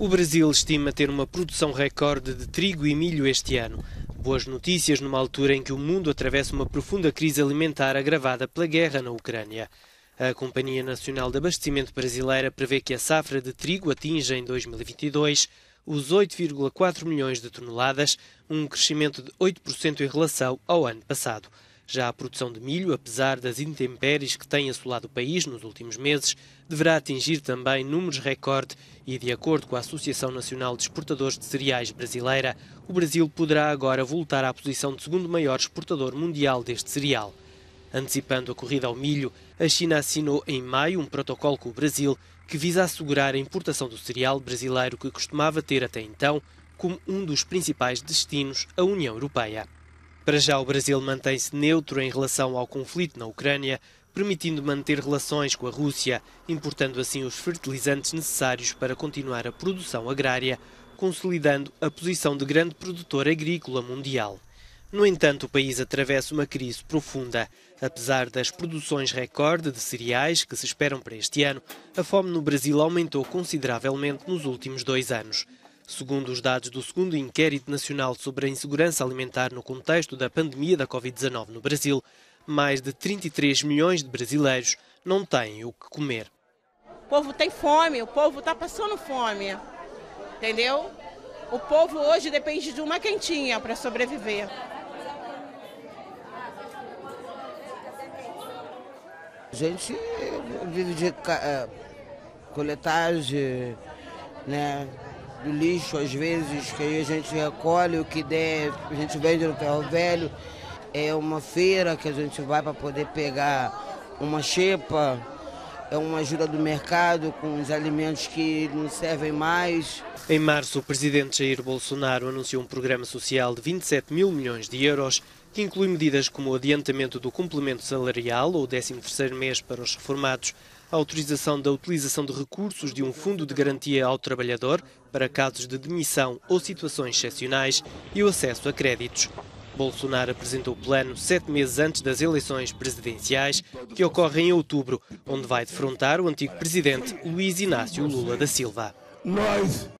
O Brasil estima ter uma produção recorde de trigo e milho este ano. Boas notícias numa altura em que o mundo atravessa uma profunda crise alimentar agravada pela guerra na Ucrânia. A Companhia Nacional de Abastecimento Brasileira prevê que a safra de trigo atinja em 2022 os 8,4 milhões de toneladas, um crescimento de 8% em relação ao ano passado. Já a produção de milho, apesar das intempéries que têm assolado o país nos últimos meses, deverá atingir também números recorde e, de acordo com a Associação Nacional de Exportadores de Cereais Brasileira, o Brasil poderá agora voltar à posição de segundo maior exportador mundial deste cereal. Antecipando a corrida ao milho, a China assinou em maio um protocolo com o Brasil que visa assegurar a importação do cereal brasileiro que costumava ter até então como um dos principais destinos a União Europeia. Para já, o Brasil mantém-se neutro em relação ao conflito na Ucrânia, permitindo manter relações com a Rússia, importando assim os fertilizantes necessários para continuar a produção agrária, consolidando a posição de grande produtor agrícola mundial. No entanto, o país atravessa uma crise profunda. Apesar das produções recorde de cereais que se esperam para este ano, a fome no Brasil aumentou consideravelmente nos últimos 2 anos. Segundo os dados do segundo Inquérito Nacional sobre a Insegurança Alimentar no contexto da pandemia da Covid-19 no Brasil, mais de 33 milhões de brasileiros não têm o que comer. O povo tem fome, o povo está passando fome, entendeu? O povo hoje depende de uma quentinha para sobreviver. A gente vive de coletagem, né, do lixo, às vezes, que aí a gente recolhe o que der, a gente vende no ferro velho. É uma feira que a gente vai para poder pegar uma xepa, é uma ajuda do mercado com os alimentos que não servem mais. Em março, o presidente Jair Bolsonaro anunciou um programa social de 27 mil milhões de euros, que inclui medidas como o adiantamento do complemento salarial ou o 13º mês para os reformados, a autorização da utilização de recursos de um fundo de garantia ao trabalhador para casos de demissão ou situações excepcionais e o acesso a créditos. Bolsonaro apresentou o plano 7 meses antes das eleições presidenciais, que ocorrem em outubro, onde vai defrontar o antigo presidente Luiz Inácio Lula da Silva.